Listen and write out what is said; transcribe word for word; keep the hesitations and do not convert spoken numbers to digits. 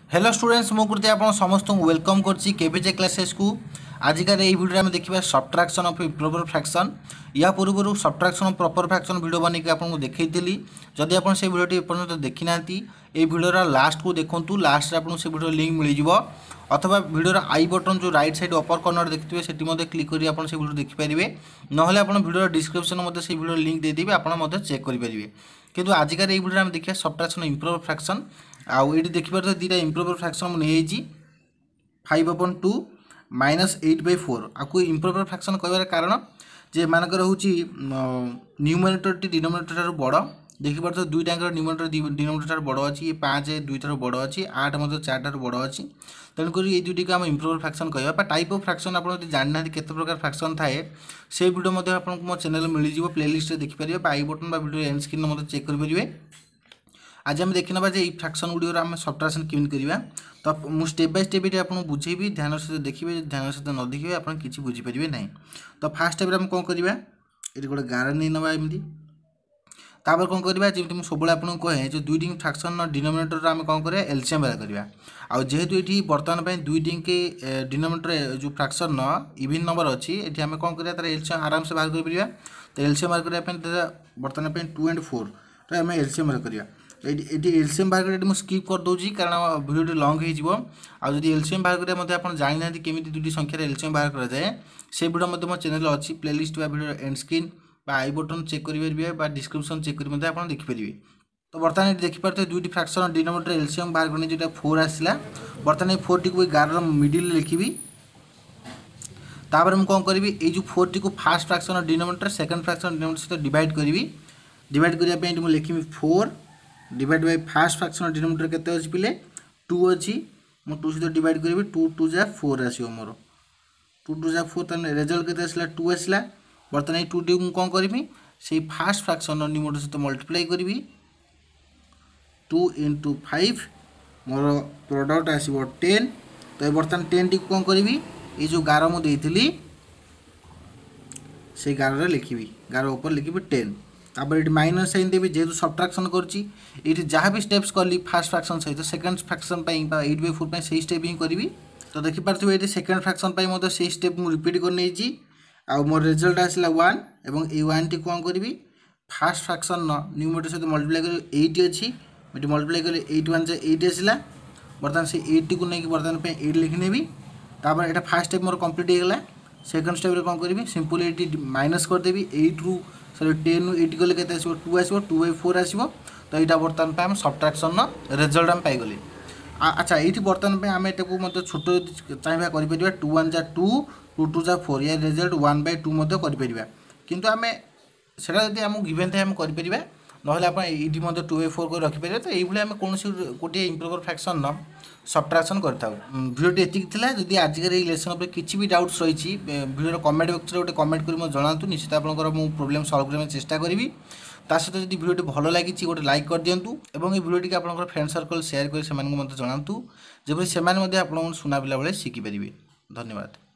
Hello students मो करते आप समस्त वेलकम करछि केबीजे क्लासेस को। आजिकार ये वीडियो में देखा सब्ट्रैक्शन ऑफ इम्प्रॉपर फ्रैक्शन। या पूर्व subtraction of proper fraction video बन के आपको देखी। जदि आप से वीडियो एपर्यंत देखी ना ये वीडियो लास्ट को देखूँ। लास्ट आपको से वीडियो लिंक मिल जाव अथवा वीडियोर आई बटन जो राइट साइड अपर कर्नर देखते से क्लिक कर आप वीडियो देखिपारे ना आप वीडियो डिस्क्रिप्शन से वीडियो लिंक देदेवी आप चेक करेंगे। किंतु आजिकार ये वीडियो में देखिए सब्ट्रैक्शन इम्प्रॉपर फ्रैक्शन आउ ये देखिए दुईटा इम्प्रॉपर फ्रैक्शन मुझे five upon two minus eight by four आपको इम्प्रॉपर फ्रैक्शन कहबार कारण जे मानकर हूँ न्यूमरेटर टी डिनोमिनेटर बड़ देखिए तो दुईटा न्यूमरेटर डिनोमिनेटर बड़ अच्छी ये पाँच दुईटार बड़ अच्छी आठ मतलब चार बड़ अच्छी तेणुक ये दुईटी को आम इम्प्रॉपर फ्रैक्शन कहवा टाइप ऑफ फ्रैक्शन आप जानना केते प्रकार फ्रैक्शन थाए से वीडियो आपको मो चैनल मिल जाव प्लेलिस्ट देखिपारे i button video end screen मत चेक करेंगे। आज आम देखना जे ये फ्रैक्शन गुड़ आम सब्ट्रैक्शन केमी करवा तो मुझे स्टेप बाय स्टेप ये आपको बुझेबी ध्यान सहित देखिए ध्यान सहित न देखिए आप किसी बुझीपारे ना। तो फास्ट स्टेप आम कौन करवा ये गोटे गार नहीं नवा एमती तापर कौन करवा जमी मुझे सब आपको कहे जो दुईटी फ्रैक्शन डिनोमिनेटर आम कौन करें एलसीएम बाहर करवा आ जेहेतु ये बर्तमान दुईटी के डिनोमिनेटर जो फ्रैक्शन इवन नंबर अच्छी ये आम कौन करें तार एलसीएम आराम से बाहर कर तो एलसीएम बाहर करने बर्तमान टू एंड फोर तो आम एलसीएम बाहर करवा ये एलसीएम बाहर कर स्किप कर दूसरी कारण वीडियो लंग हो आदि एलसीएम बाहर करेंगे आप जानी ना केमी दुईटी संख्यार एलसीएम बाहर कराए से वीडियो मो चैनल अच्छी playlist video end screen i button check करेंगे डिस्क्रिप्शन चेक कर आप देखिपारे। तो बर्तमान ये देखिपारे दुईटी फ्रैक्शन डिनोमिनेटर एलसीएम बाहर करने जो फोर आसला बर्तमान फोर टी गार मिडिल लिखी तापर मुझे कौन करी ये फोर टी को first fraction denominator second fraction denominator सहित डिवाइड करी डिवाइड करने लिखी four divide by first fraction denominator केते अछि पिले टू अछि मो टू सहित डिवाइड करी टू टू जा फोर आसीओ मोर टू टू जा फोर तने रिजल्ट केते आसला टू आसला बर्तमान टू टी कौन करी से फास्ट फ्रैक्शन डिनोमिनेटर सहित मल्टीप्लाई करी टू इंटू फाइव मोर प्रोडक्ट आसीबो टेन। तो बर्तमान टेन टी कौन करी ये जो गार मु देइथिली से गार लिखी गार ऊपर लिखी टेन तापर ये माइनस साइन देवी जेहेतु सब्ट्रैक्शन कर जहाँ भी स्टेप्स कली फास्ट फ्रैक्शन सहित second fraction eight by four से स्टेप ही करी। तो देखिपारे ये सेकंड फ्रैक्शन से स्टेप मुझे रिपीट कर आउ मोर रिजल्ट आसला वन एवं ये वन टी कौन करी फास्ट फ्रैक्शन न्यूमरेटर सहित मल्टीप्लाई कर एट अच्छी ये मल्टीप्लाई कर एट वन जा एट आसला बर्तमान से एट टी को लेकिन बर्तमान एट लिखिनेबी तापर यहाँ फास्ट स्टेप मोर कम्प्लीट होगा। सेकंड स्टेप कौन करी सिंपल एट माइनस करदेवी एट रु सॉरी टेन रु एट गले के टू आसो टू बै फोर आसो। तो यहाँ बर्तमान आम सब्ट्रैक्शन रिजल्ट आम पाइगले। अच्छा ये बर्तमान आम एटाक मतलब छोट चाहिए कर टू वन जा टू टू टू जा फोर या रिजल्ट वन बै टू कर किंतु आम से आम गिवेन थाए आम कर ना आप टू बै फोर कर रखिपारे। तो ये आम कौन गोटे इम्प्रॉपर फ्रैक्शन सब्ट्रैक्शन करता भिडियो एति जदि आजिकार ये लेसन पर किसी भी डाउट्स रही भिडियो कमेंट बक्स में गोटे कमेंट कर जनातु निश्चित आपंकर मुझे प्रोब्लेम सल्व करने चेष्टा करी ता सहित जब भिडियो भल लगी गोटे लाइक कर दिंतु और ये भिडियो आप फ्रेंड सर्कल शेयर कर जनातु जब से सुना पिला बेले शिखिपारे। धन्यवाद।